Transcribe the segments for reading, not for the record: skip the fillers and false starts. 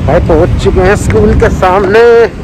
भाई पहुंच चुके हैं स्कूल के सामने।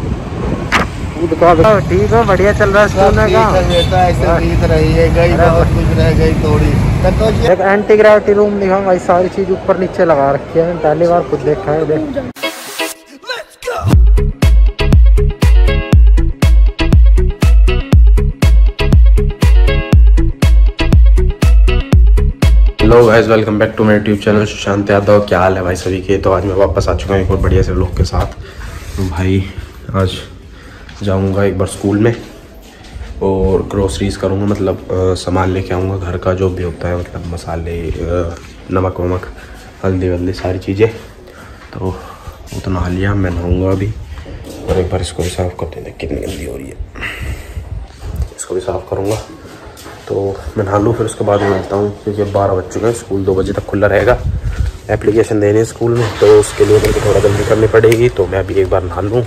ठीक है, बढ़िया चल रहा है स्कूल में का। एक एंटी ग्रेविटी रूम दिखा भाई, सारी चीज ऊपर नीचे लगा रखी है, पहली बार खुद देखा है। देख hello guys, welcome back to my YouTube channel Sushant Yadav. क्या हाल है भाई सभी के। तो आज मैं वापस आ चुका हूँ एक और बढ़िया से लोग के साथ। तो भाई आज जाऊँगा एक बार स्कूल में और ग्रोसरीज करूँगा, मतलब सामान लेके आऊँगा घर का जो भी होता है, मतलब मसाले, नमक वमक, हल्दी वल्दी सारी चीज़ें। तो वो तो नहा लिया, मैं नहाऊँगा अभी और एक बार इसको भी साफ़ करते हैं, कितनी गंदी हो रही है। इसको भी साफ़ करूँगा तो मैं नहा लूँ, फिर उसके बाद मिलता हूँ क्योंकि 12 बज चुके हैं। स्कूल 2 बजे तक खुला रहेगा। एप्लीकेशन देनी है स्कूल में, तो उसके लिए मेरे को थोड़ा जल्दी करनी पड़ेगी। तो मैं अभी एक बार नहा लूँ।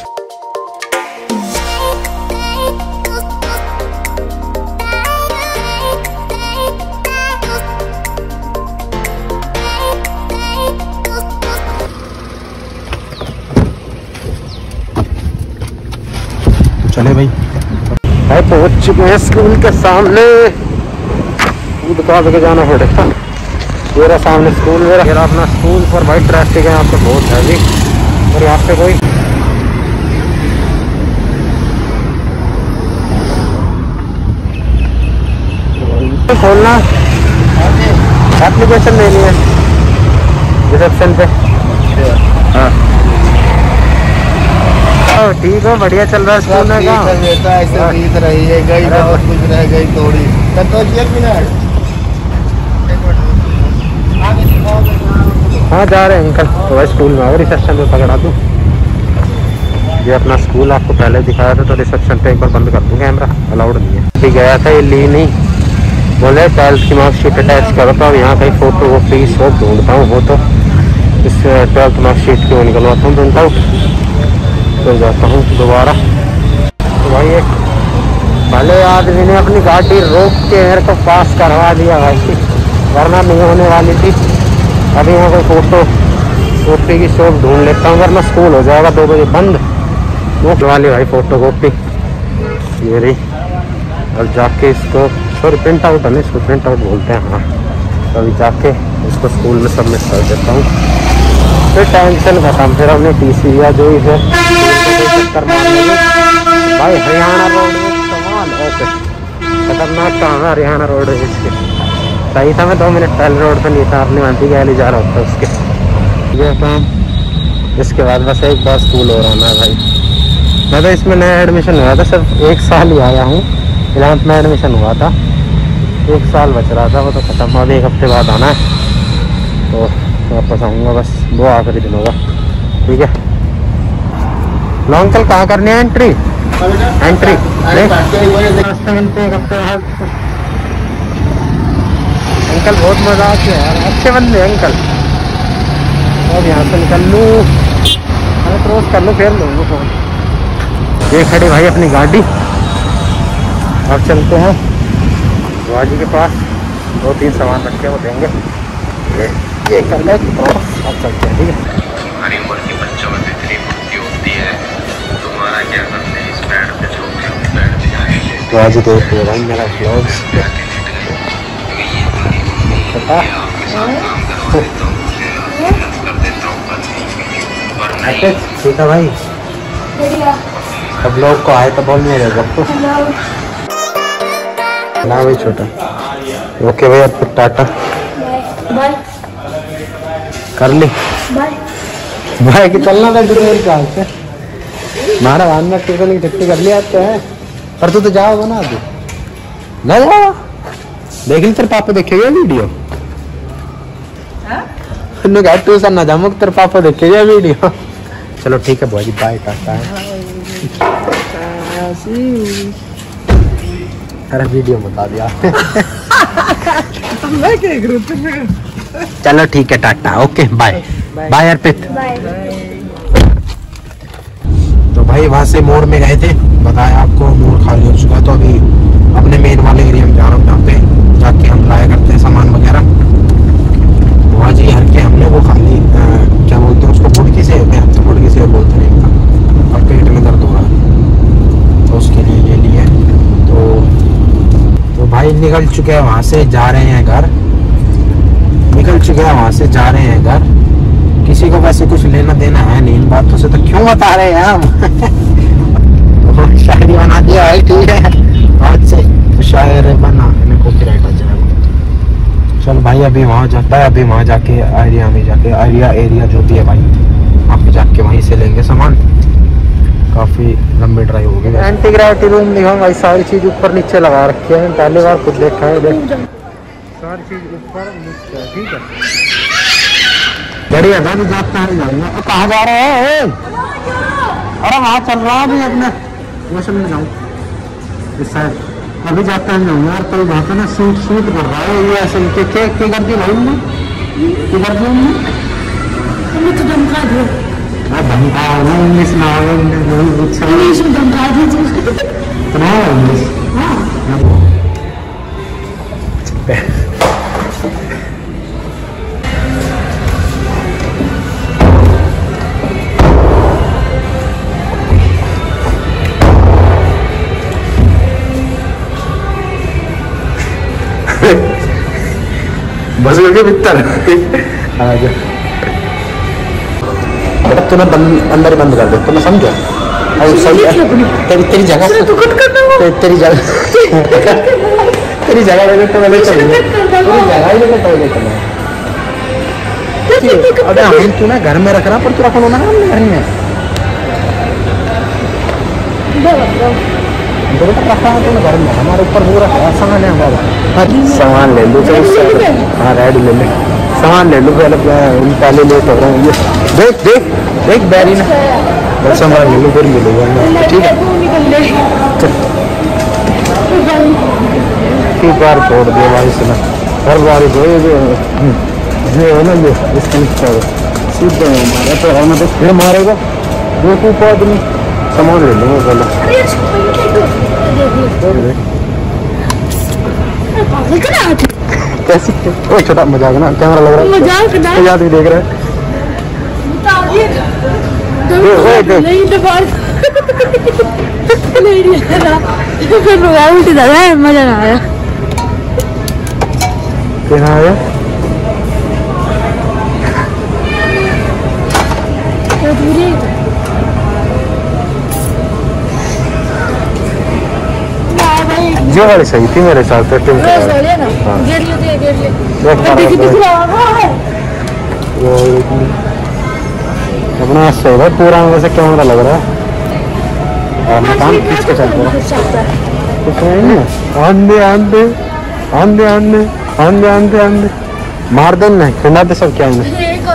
चले भाई पहुंच चुके हैं स्कूल के सामने। कूद काद के जाना पड़ेगा। मेरा सामने स्कूल, मेरा अपना स्कूल पर भाई ट्रैफिक है यहाँ पे बहुत हैवी। और यहाँ पे कोई खोलना, एप्लीकेशन देनी है रिसेप्शन पे। हाँ ठीक है, बढ़िया चल रहा है स्कूल में का। ऐसे रही है, गई बहुत कुछ रह गई थोड़ी। हाँ जा रहे हैं अंकल, तो भाई स्कूल में रिसेप्शन पे पकड़ा दूँ। ये अपना स्कूल आपको पहले दिखाया था, तो रिसेप्शन पे एक बार बंद कर दूँ, कैमरा अलाउड नहीं है। अभी गया था, ये ली नहीं, बोले 12th की मार्कशीट अटैच करो। तो अब यहाँ कहीं फोटो वोटो सब ढूंढता हूँ, वो तो इस 12th मार्कशीट की वो निकलवाता हूँ प्रिंट आउट, तो जाता हूँ दोबारा। तो भाई एक भले आदमी ने अपनी गाड़ी रोक के मेरे को पास करवा दिया भाई, वरना नहीं होने वाली थी। अभी यहाँ कोई फोटो कॉपी की शॉप ढूंढ लेता हूँ, वरना स्कूल हो जाएगा 2 बजे बंद। वो वाली भाई फोटो कॉपी ये रही, और जाके इसको सॉरी प्रिंट आउट है ना, इसको प्रिंट आउट बोलते हैं। हाँ तो अभी जाके इसको स्कूल में सबमिट कर देता हूँ, फिर टेंशन खत्म। फिर हमने टीसी या जो इधर चक्कर मारने भाई हरियाणा रोडवेज कमाल ऐसे खतरनाक काम है। हरियाणा रोडवेज के सही था, मैं 2 मिनट पहले रोड पर नहीं था, अपनी आंटी गैली जा रहा था उसके ये काम। इसके बाद बस एक बार स्कूल हो रहा है भाई। मैं तो इसमें नया एडमिशन हुआ था, सिर्फ 1 साल ही आया हूँ। 11th में एडमिशन हुआ था, 1 साल बच रहा था, वो तो खत्म। अभी 1 हफ्ते बाद आना है, तो वापस आऊँगा, बस वो आखिरी दिन होगा। ठीक है लो अंकल, कहाँ करनी है एंट्री? एंट्री मिलते एक हफ्ते बाद। अंकल बहुत मजा आती है यार, अच्छे बंदे अंकल। अब यहाँ से निकल लूँ, अरे क्रॉस कर लूँ, फिर लूँगा फोन। ये खड़ी भाई अपनी गाड़ी। अब चलते हैं बाजी के पास, 2-3 सामान रखे वो देंगे। ये कर ले क्रॉस, अब चलते हैं। ठीक है, हमारी उम्र की बच्चों में इतनी बुद्धि होती है, तुम्हारा क्या करते हैं इस पैड पे छोड़ पैड पे जाएंगे। तो आज देख रहे भाई मेरा ब्लॉग पता ठीक है भाई। अब लोग को आए तो बोल नहीं रहे सबको ना भाई छोटा। ओके भाई, अब टाटा कर ली भाई कि चलना था डिटेल कहाँ से। हमारा वाहन में ट्यूशन की छुट्टी कर लिया आपको है, पर तू तो जाओगे ना अभी ना जाओ। देख ली तेरे पापा देखेगा वीडियो, ट्यूशन ना जाऊँ, तेरे पापा देखेगा वीडियो। चलो ठीक है भाई, बाय टाटा। अरे वीडियो बता दिया मैं क्या करूँ। चलो ठीक है tata, okay bye bye Arpit. तो भाई वहाँ से मोड़ में गए थे, बताया आपको, मोड़ खाली हो चुका। तो अभी अपने मेन वाले एरिया में जा रहा हूँ, जहाँ पे जाके हम लाया करते हैं सामान वगैरह। वहाँ जी हर के हमने वो खाली क्या बोलते हैं उसको, बुड़की से निकल चुके हैं वहाँ से, जा रहे हैं घर। निकल चुके हैं वहाँ से, जा रहे हैं घर। किसी को वैसे कुछ लेना देना है नहीं इन बातों से, तो क्यों बता रहे हैं हम। शायरी बना दिया है, ठीक है, आज से तो शायर बना, इन्हें कॉपीराइट आ जाएगा। चल भाई अभी वहाँ जाता है, अभी वहाँ जाके एरिया में जाके एरिया जो भी है भाई, वहाँ पे जाके वहीं से लेंगे सामान। काफ़ी लंबी ड्राइव हो गई। एंटी ग्रेविटी रूम दिखाऊंगा भाई, सारी चीज़ ऊपर नीचे लगा रखी है, पहली बार खुद देखा है। देख सारी चीज़ ऊपर नीचे, ठीक है, बढ़िया था। भी जाता है जाऊँगा। कहाँ जा रहे हैं? अरे वहाँ चल रहा है अभी अपने मौसम में जाऊँ इस साइड, अभी जाता है जाऊँगा यार। तो वहाँ पे ना सूट कर रहा है ये ऐसे के कर दी भाई ने, क्या कर दी हमने तो धमका दिया। धमका ना इंग्लिश ना इंग्लिश में धमका दीजिए ना इंग्लिश। बस करके भीतर तुम्हें अंदर बंद कर दो, तुम्हें समझो। सही है तेरी जगह, तेरी जगह तेरी जगह लेके तो मैंने चल जगह ही लेके टॉयलेट में। अबे हम तू ना घर में रख रहा, पर तू रखो ना हमने घर में रखा है तूने घर में, हमारे ऊपर वो रखा सामान है हमारा। सामान ले लो, हाँ रेड ले ले, सामान ले लो पहले लेट हो रहा है। ये देख देख देख बैरी ना, बस सामान ले लो फिर मिलेगा, ठीक है। एक बार छोड़ दिया भाई सुना, हर बार जो है ना ये डिस्कनेक्ट करो सीधे मारे तो है, मतलब फिर मारेगा दो टू आदमी। सामान ले लूँगा पहले। कैसी ओ छोटा मजाक ना, कैमरा लग रहा है, मजाक याद भी देख रहा है। मजा ना आया। क्या आया? ये वाली सही थी मेरे साथ। अपना सही है पूरा, वैसे कैमरा लग रहा है और मकान खींच के चल रहा है। आंधे आंधे आंधे आंधे आंधे आंधे आंधे मार दे ना, खिला दे सब क्या है।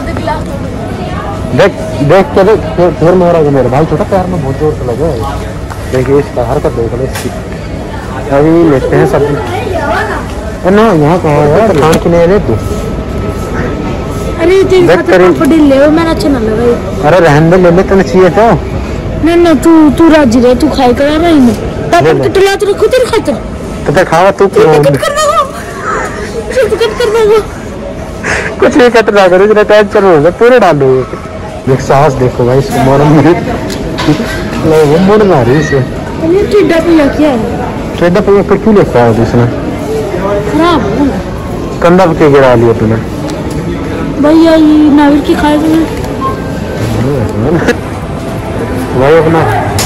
देख देख के देख फिर मारा मेरे भाई, छोटा पैर में बहुत जोर से लगे। देखिए इसका हरकत देख लो इसकी। अभी लेते हैं सब्जी ना, यहाँ कहाँ है खान की नहीं तू। अरे ले मैंने अच्छा ना लगा। अरे रहने दे, ले ले तुम्हें चाहिए तो नहीं तू राजी रहे, तू खाई करा रही है तो खुद ही खातर तो खावा तू कुछ नहीं कट रहा करो, जरा टेंशन हो पूरे डालो। देख साहस देखो भाई इसको, मोड़ वो मोड़ मारी इसे। टिड्डा पिया क्या है? टिड्डा पिया फिर क्यों लेकर आया इसने? खराब कंधा पे गिरा लिया तूने भैया, ये नाविल की खाए भाई अपना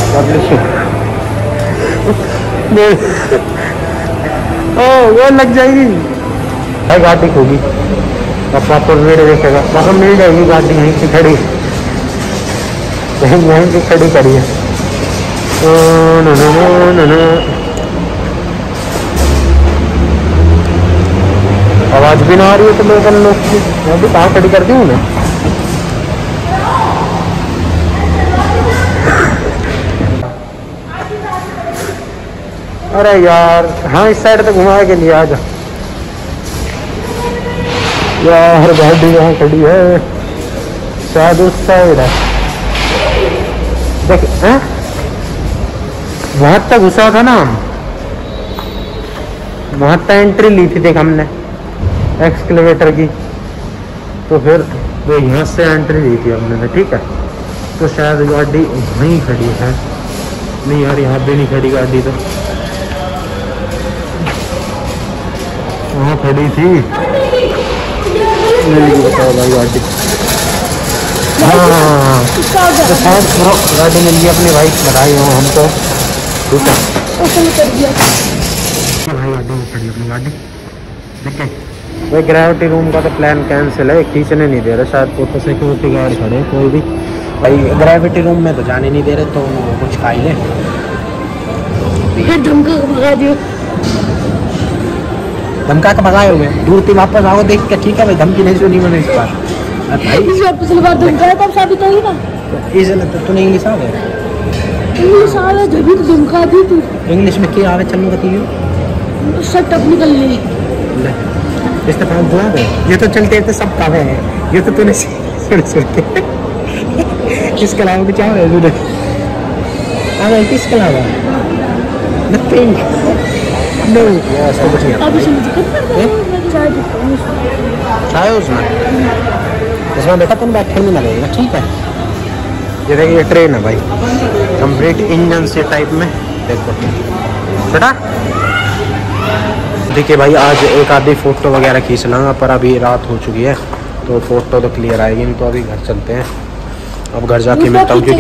वो लग जाएगी भाई, गाड़ी होगी पापा तो मेरे देखेगा, पापा मिल जाएगी गाड़ी यहीं से खड़ी, यहीं से खड़ी करी है। आवाज भी ना आ रही है तो लोकल लोग की, मैं भी कहाँ खड़ी कर दी हूँ मैं। अरे यार हाँ इस साइड तक घुमा के लिए आजा यार, गाड़ी यहाँ खड़ी है शायद उस साइड है। देख वहां तक घुसा था ना, वहां तक एंट्री ली थी देख हमने एक्सकलेवेटर की, तो फिर वो यहाँ से एंट्री ली थी हमने, ठीक है। तो शायद गाड़ी वहीं खड़ी है, नहीं यार यहाँ पे नहीं खड़ी गाड़ी तो। वहाँ खड़ी थी। बताओ भाई गाड़ी। हाँ गाड़ी मिल गई अपनी भाई, बधाई हो हमको। ठीक है भाई, गाड़ी में खड़ी अपनी गाड़ी। ठीक है भाई, ग्रेविटी रूम का तो प्लान कैंसिल है, खींचने नहीं दे रहे शायद, फोटो सिक्योरिटी गार्ड खड़े कोई भी भाई। ग्रेविटी रूम में तो जाने नहीं दे रहे, तो कुछ खा ही ले। धमका भगा दियो, धमका के भगाए हुए दूर थी, वापस आओ देख के। ठीक है भाई, धमकी नहीं सुनी मैंने इस बार भाई। इस बार पिछली बार धमकाया तब साबित होगी ना। तो तूने इंग्लिश आ गया, इंग्लिश आवे जब तो धमका दी तू। इंग्लिश में क्या आवे चलने बताइए, सब टप निकल ली। इस तरह बुआ गए, ये तो चलते थे सब कावे हैं, ये तो तूने सुन के किसके अलावा कुछ आ रहा है तूने? अरे किसके अलावा नथिंग, नो ऐसा कुछ नहीं। अभी से मुझे मैं चाय पीता हूँ। चाय उसमें इसमें बेटा तुम बैठे नहीं लगेगा। ठीक है, ये देखिए ये ट्रेन है भाई, कंप्लीट इंजन से टाइप में। देखो बेटा, देखिए भाई आज एक आधी फ़ोटो वगैरह खींच लाऊंगा, पर अभी रात हो चुकी है तो फ़ोटो तो क्लियर आएगी नहीं, तो अभी घर चलते हैं। अब घर जाके मिलता हूँ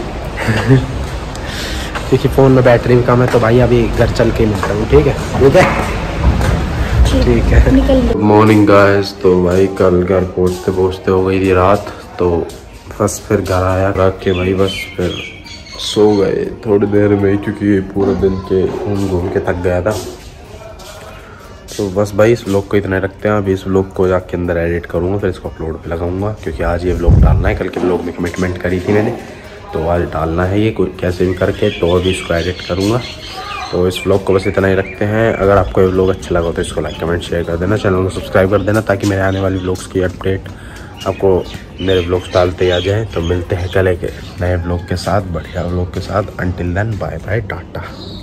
क्योंकि फ़ोन में बैटरी भी कम है, तो भाई अभी घर चल के मिलता हूँ। ठीक है ठीक है ठीक है। Good morning guys. तो भाई कल घर पहुँचते पहुँचते हो गई थी रात, तो बस फिर घर आया रख के भाई, बस फिर सो गए थोड़ी देर में, क्योंकि पूरे दिन के घूम के थक गया था। तो बस भाई इस व्लॉग को इतना रखते हैं। अभी इस व्लॉग को जाके अंदर एडिट करूँगा, फिर इसको अपलोड पे लगाऊंगा, क्योंकि आज ये व्लॉग डालना है। कल के व्लॉग में कमिटमेंट करी थी मैंने, तो आज डालना है ये कैसे भी करके, तो अभी इसको एडिट करूँगा। तो इस व्लॉग को बस इतना ही रखते हैं। अगर आपको ये व्लॉग अच्छा लगा तो इसको लाइक कमेंट शेयर कर देना, चैनल को सब्सक्राइब कर देना, ताकि मेरे आने वाली व्लॉग्स की अपडेट आपको मेरे व्लॉग्स डालते आ जाएँ। तो मिलते हैं कल एक नए व्लॉग के साथ, बढ़िया व्लॉग के साथ। Until then bye bye, Tata.